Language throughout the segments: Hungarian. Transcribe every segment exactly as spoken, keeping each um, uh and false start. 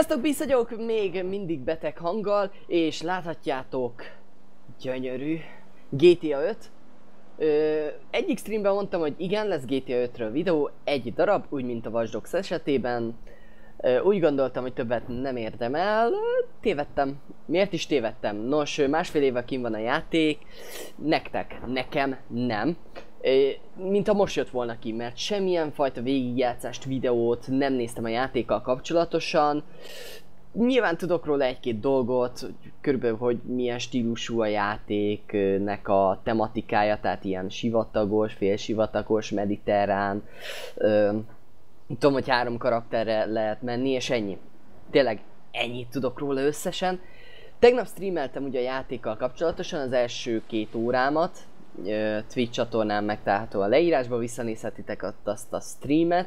Sziasztok, Bisztagyok! Még mindig beteg hanggal, és láthatjátok, gyönyörű gé té á öt. Ö, egyik streamben mondtam, hogy igen, lesz gé té á ötről videó, egy darab, úgy mint a Watch Dogs esetében. Ö, úgy gondoltam, hogy többet nem érdemel, tévedtem. Miért is tévedtem? Nos, másfél éve kint van a játék, nektek, nekem nem. Mint ha most jött volna ki, mert semmilyen fajta végigjátszást, videót nem néztem a játékkal kapcsolatosan. Nyilván tudok róla egy-két dolgot, körülbelül, hogy milyen stílusú a játéknek a tematikája, tehát ilyen sivatagos, félsivatagos, mediterrán. Tudom, hogy három karakterre lehet menni, és ennyi. Tényleg ennyit tudok róla összesen. Tegnap streameltem ugye a játékkal kapcsolatosan az első két órámat. Twitch csatornán megtalálható a leírásban, visszanézhetitek ott azt a streamet.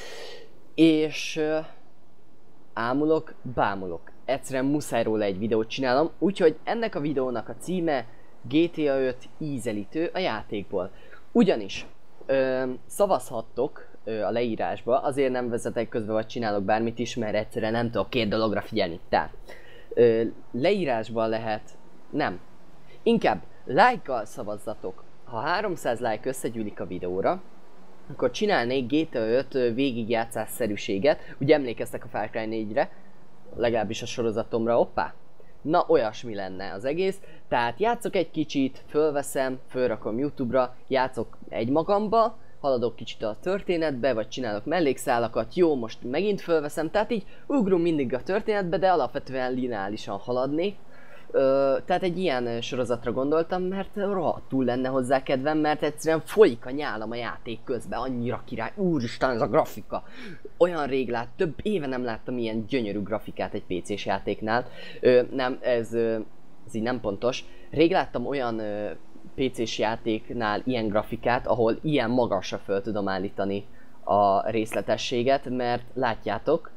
És uh, ámulok, bámulok. Egyszerűen muszáj róla egy videót csinálom, úgyhogy ennek a videónak a címe gé té á öt ízelítő a játékból. Ugyanis uh, szavazhattok uh, a leírásba, azért nem vezetek közbe vagy csinálok bármit is, mert egyszerűen nem tudok két dologra figyelni. Tehát uh, leírásban lehet, nem, inkább like-kal szavazzatok. Ha háromszáz like összegyűlik a videóra, akkor csinálnék gé té á öt végigjátszásszerűséget. Ugye emlékeztek a Far Cry négyre, legalábbis a sorozatomra, hoppá. Na, olyasmi lenne az egész. Tehát játszok egy kicsit, fölveszem, fölrakom YouTube-ra, játszok egymagamba, haladok kicsit a történetbe, vagy csinálok mellékszálakat, jó, most megint fölveszem, tehát így ugrom mindig a történetbe, de alapvetően lineálisan haladnék. Ö, tehát egy ilyen sorozatra gondoltam, mert rohadtul lenne hozzá kedvem, mert egyszerűen folyik a nyálam a játék közben, annyira király, úristen ez a grafika. Olyan rég lát, több éve nem láttam ilyen gyönyörű grafikát egy pé cés játéknál. Ö, nem, ez, ez így nem pontos. Rég láttam olyan ö, pé cés játéknál ilyen grafikát, ahol ilyen magasra föl tudom állítani a részletességet, mert látjátok,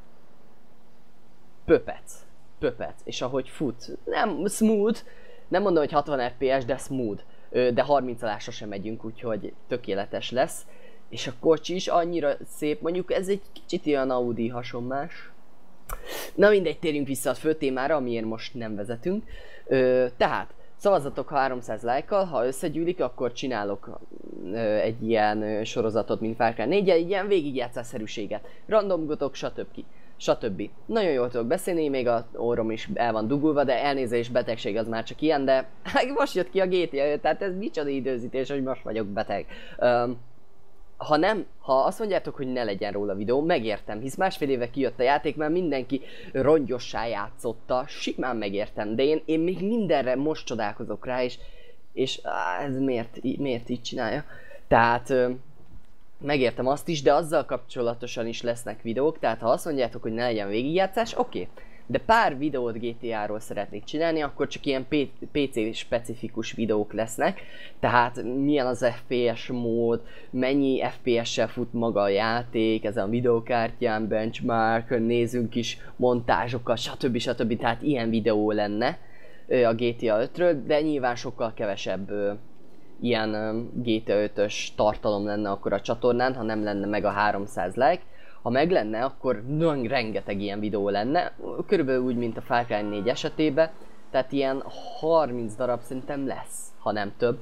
pöpec. Pöpec, és ahogy fut, nem smooth, nem mondom, hogy hatvan ef pé es, de smooth, de harminc alá sosem megyünk, úgyhogy tökéletes lesz. És a kocsi is annyira szép, mondjuk ez egy kicsit ilyen Audi hasonlás. Na mindegy, térjünk vissza a fő témára, amiért most nem vezetünk. Tehát, szavazzatok háromszáz lájkkal, ha összegyűlik, akkor csinálok egy ilyen sorozatot, mint Far Cry négy, egy ilyen végigjátszásszerűséget. Randomgotok, stb. Stb. Nagyon jól tudok beszélni, még a orrom is el van dugulva, de elnézés, betegség az már csak ilyen, de most jött ki a gé té á öt, tehát ez micsoda időzítés, hogy most vagyok beteg. Um, ha nem, ha azt mondjátok, hogy ne legyen róla videó, megértem, hisz másfél éve kijött a játék, már mindenki rongyossá játszotta, simán megértem, de én, én még mindenre most csodálkozok rá, és, és á, ez miért, miért így csinálja? Tehát... Um, megértem azt is, de azzal kapcsolatosan is lesznek videók, tehát ha azt mondjátok, hogy ne legyen végigjátszás, oké. Okay. De pár videót gé té á-ról szeretnék csinálni, akkor csak ilyen pé cé specifikus videók lesznek. Tehát milyen az ef pé es mód, mennyi ef pé es-sel fut maga a játék, ezen a videókártyán, benchmark, nézzünk is montázsokat, stb. stb. Tehát ilyen videó lenne a gé té á ötről, de nyilván sokkal kevesebb ilyen um, gé té á ötös tartalom lenne akkor a csatornán, ha nem lenne meg a háromszáz like. Ha meg lenne, akkor nagyon rengeteg ilyen videó lenne, körülbelül úgy, mint a Far Cry négy esetében, tehát ilyen harminc darab szerintem lesz, ha nem több.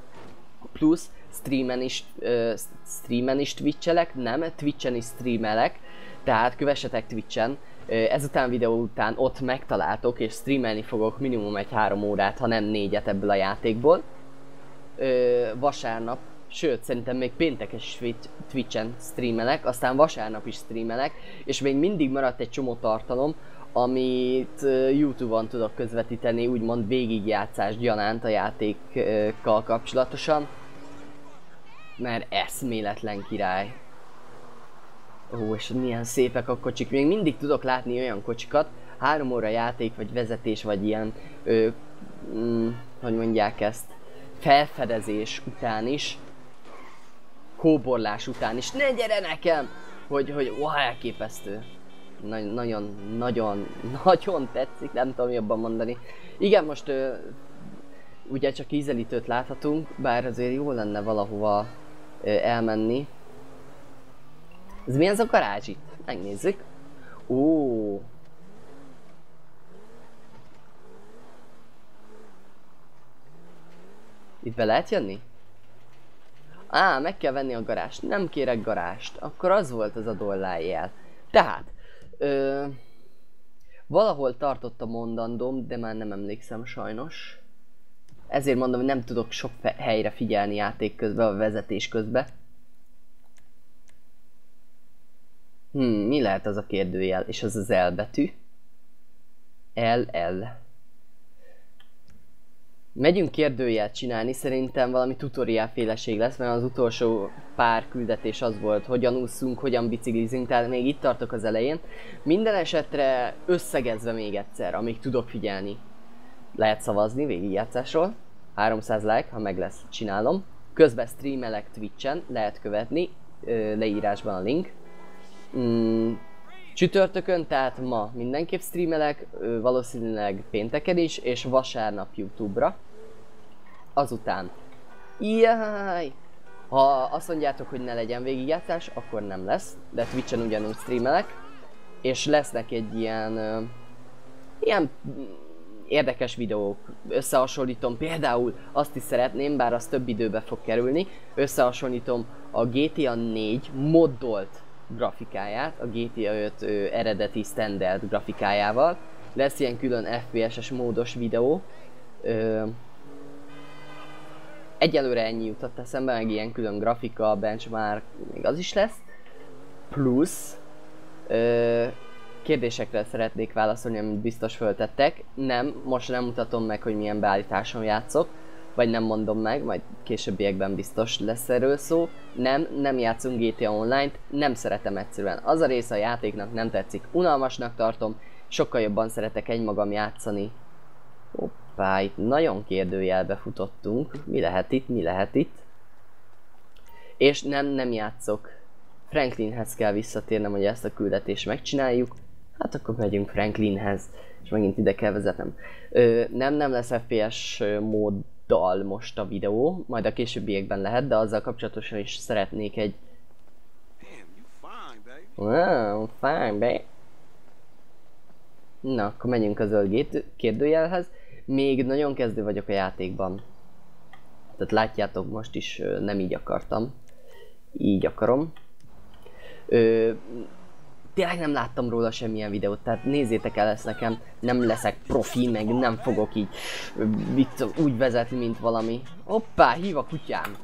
Plusz streamen is, uh, streamen is twitchelek, nem, twitchen is streamelek, tehát kövessetek twitchen, uh, ezután videó után ott megtaláltok, és streamelni fogok minimum egy három órát, ha nem négyet ebből a játékból. Ö, vasárnap, sőt szerintem még pénteken is Twitchen streamelek, aztán vasárnap is streamelek, és még mindig maradt egy csomó tartalom, amit uh, YouTube-on tudok közvetíteni, úgymond végigjátszás gyanánt a játékkal kapcsolatosan, mert eszméletlen király. Ó, és milyen szépek a kocsik, még mindig tudok látni olyan kocsikat, három óra játék, vagy vezetés, vagy ilyen, ö, mm, hogy mondják ezt, felfedezés után is, kóborlás után is, ne gyere nekem! Hogy, hogy ó, elképesztő. Na, nagyon, nagyon, nagyon tetszik, nem tudom jobban mondani. Igen, most ö, ugye csak ízelítőt láthatunk, bár azért jó lenne valahova ö, elmenni. Ez mi ez a garázs itt? Megnézzük. Ó, Itt be lehet jönni? Á, meg kell venni a garást. Nem kérek garást. Akkor az volt az a dollárjel. Tehát, ö, valahol tartott a mondandóm, de már nem emlékszem sajnos. Ezért mondom, hogy nem tudok sok helyre figyelni játék közben, a vezetés közben. Hmm, mi lehet az a kérdőjel? És az az L betű. L, L. Megyünk kérdőjelt csinálni, szerintem valami tutoriál féleség lesz, mert az utolsó pár küldetés az volt, hogyan ússzunk, hogyan biciklizünk, tehát még itt tartok az elején. Minden esetre összegezve még egyszer, amíg tudok figyelni. Lehet szavazni végigjátszásról, háromszáz like, ha meg lesz, csinálom. Közben streamelek Twitchen, lehet követni, leírásban a link. Mm, csütörtökön, tehát ma mindenképp streamelek, valószínűleg pénteken is, és vasárnap YouTube-ra. Azután. Jaj! Ha azt mondjátok, hogy ne legyen végigjátszás, akkor nem lesz, de Twitchen ugyanúgy streamelek. És lesznek egy ilyen... Uh, ilyen érdekes videók. Összehasonlítom, például azt is szeretném, bár az több időbe fog kerülni, összehasonlítom a G T A négy moddolt grafikáját, a G T A öt ö, eredeti standard grafikájával. Lesz ilyen külön F P S-es módos videó. Ö, egyelőre ennyi jutott eszembe, meg ilyen külön grafika, benchmark, még az is lesz. Plusz ö, kérdésekre szeretnék válaszolni, amit biztos föltettek. Nem, most nem mutatom meg, hogy milyen beállításon játszok, vagy nem mondom meg, majd későbbiekben biztos lesz erről szó. Nem, nem játszunk G T A Online-t, nem szeretem egyszerűen. Az a része a játéknak nem tetszik, unalmasnak tartom, sokkal jobban szeretek egymagam játszani. Hoppá, itt nagyon kérdőjelbe futottunk. Mi lehet itt, mi lehet itt? És nem, nem játszok. Franklinhez kell visszatérnem, hogy ezt a küldetést megcsináljuk. Hát akkor megyünk Franklinhez, és megint ide kell vezetnem. Ö, nem, nem lesz F P S móddal most a videó, majd a későbbiekben lehet, de azzal kapcsolatosan is szeretnék egy... Wow, fine, babe. Na, akkor menjünk a zöld kérdőjelhez. Még nagyon kezdő vagyok a játékban. Tehát látjátok, most is nem így akartam. Így akarom. Ö, tényleg nem láttam róla semmilyen videót, tehát nézzétek el ezt nekem. Nem leszek profi, meg nem fogok így mit, úgy vezetni, mint valami. Hoppá, hív a kutyám.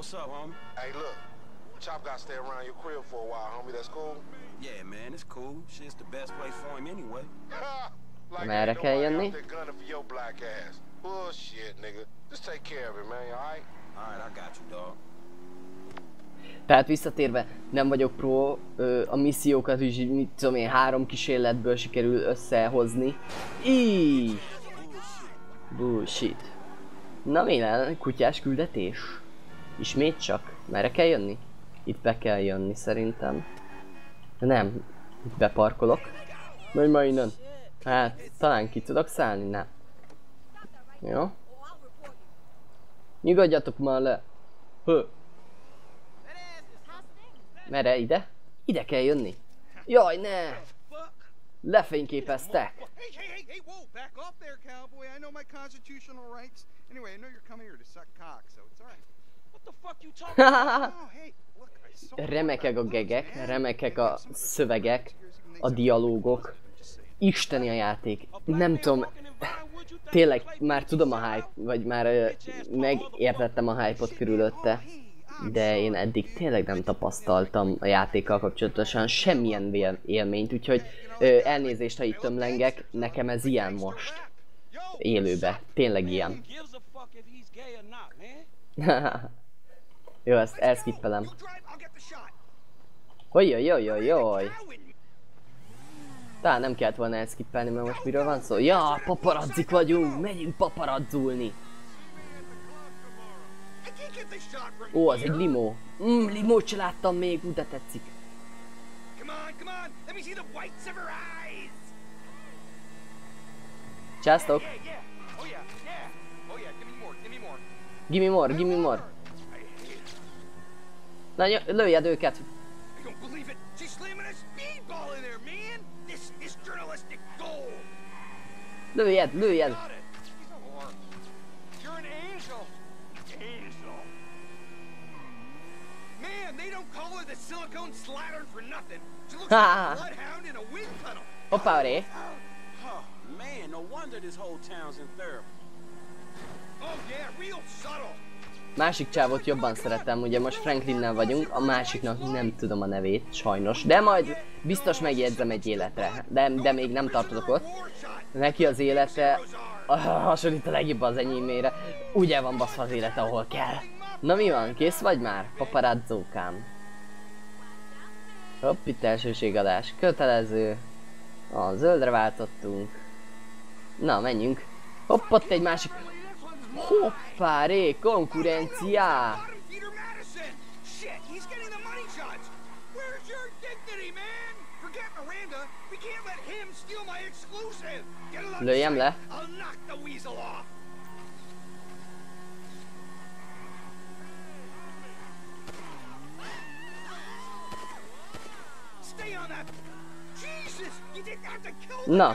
Chop got to stay around your crib for a while, homie. That's cool? Yeah, man, it's cool. Shit's the best place for him anyway. Like merre kell jönni? Bullshit, nigga. Just take care of it, man. You alright? Alright, I got you, dog. Tehát visszatérve, nem vagyok pro, ö, a missziókat is, mit tudom én, három kísérletből sikerül összehozni. Íííí. Bullshit. Na mi lenne? Kutyás küldetés? Ismét csak? Merre kell jönni? Itt be kell jönni szerintem. Nem, itt beparkolok. Menj ma innen. Hát, talán ki tudok szállni? Nem. Jó? Nyugodjatok már le. Hö. Merre? Ide? Ide kell jönni. Jaj, ne! Lefényképeztek. Remekek a gegek, remekek a szövegek, a dialógok. Isteni a játék. Nem tudom, tényleg már tudom a hype, vagy már uh, megértettem a hype-ot körülötte. De én eddig tényleg nem tapasztaltam a játékkal kapcsolatosan semmilyen élményt, úgyhogy ö, elnézést, ha itt tömlengek, nekem ez ilyen most. Élőbe. Tényleg ilyen. Jó, ezt elskippelem. Ojjajjajjajjaj. Talán nem kellett volna elskippelni, mert most miről van szó? Ja, paparazzik vagyunk, megyünk paparazzulni. Ó, az egy limó. Mm, limót se láttam még, úgy de tetszik. Császtok! Gimme more, gimme more. Na, lőjed őket! Hoppá, ré. Másik csávot jobban szeretem, ugye most Franklinnel vagyunk, a másiknak nem tudom a nevét, sajnos, de majd biztos megjegyzem egy életre, de, de még nem tartozok ott. Neki az élete ah, hasonlít a legjobb az enyémére, ugye van baszva az élete, ahol kell. Na mi van, kész vagy már? Paparazzókám. Hopp, itt elsőségadás, kötelező. A zöldre váltottunk. Na, menjünk. Hopp, ott egy másik. Hoppá, ré, konkurencia! Lőjem le. Na.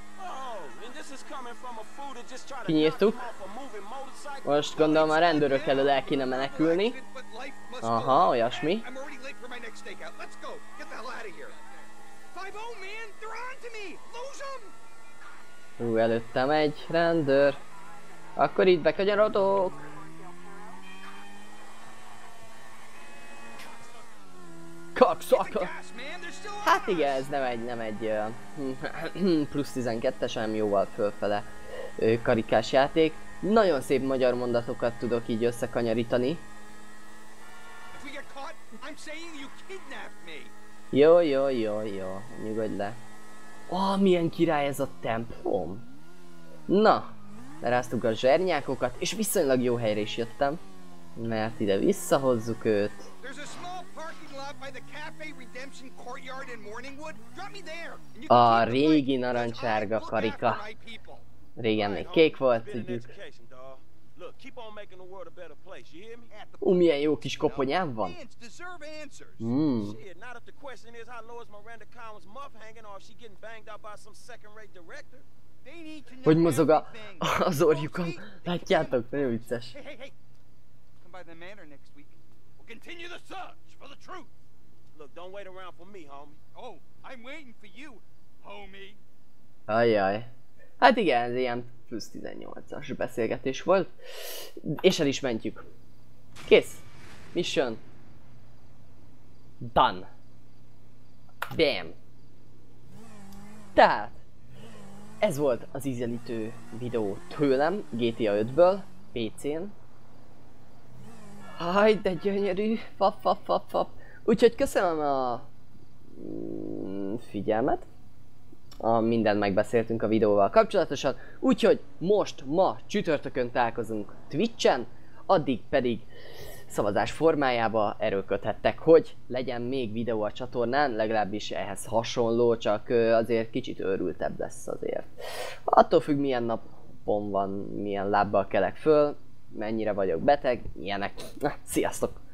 Kinyírtuk. Most gondolom a rendőrök elől el kéne menekülni. Aha, olyasmi. Hú, előttem egy rendőr. Akkor itt bekanyarodok. Kakszaka. Hát igen, ez nem egy, nem egy uh, plusz tizenkettes, hanem jóval fölfele uh, karikás játék. Nagyon szép magyar mondatokat tudok így összekanyarítani. Jó, jó, jó, jó, nyugodj le. Oh, milyen király ez a templom. Na, leráztuk a zsernyákokat, és viszonylag jó helyre is jöttem. Mert ide visszahozzuk őt. A régi narancsárga karika. Régen még kék volt, tudjuk. Ú, milyen jó kis koponyám van. Mm. Hogy mozog a, az orjukon. Látjátok? Nagyon vicces. Ajjaj. Hát igen, ez ilyen plusz tizennyolcas beszélgetés volt. És el is mentjük. Kész. Mission. Done. Bam. Tehát. Ez volt az ízelítő videó tőlem G T A ötből, pé cén. Haj, de gyönyörű. Fap, fap, fap, fap. Úgyhogy köszönöm a figyelmet. A mindent megbeszéltünk a videóval kapcsolatosan. Úgyhogy most, ma, csütörtökön találkozunk Twitchen. Addig pedig szavazás formájába erőlködhettek, hogy legyen még videó a csatornán, legalábbis ehhez hasonló, csak azért kicsit őrültebb lesz azért. Attól függ, milyen napon van, milyen lábbal kelek föl, mennyire vagyok beteg, ilyenek. Na, sziasztok!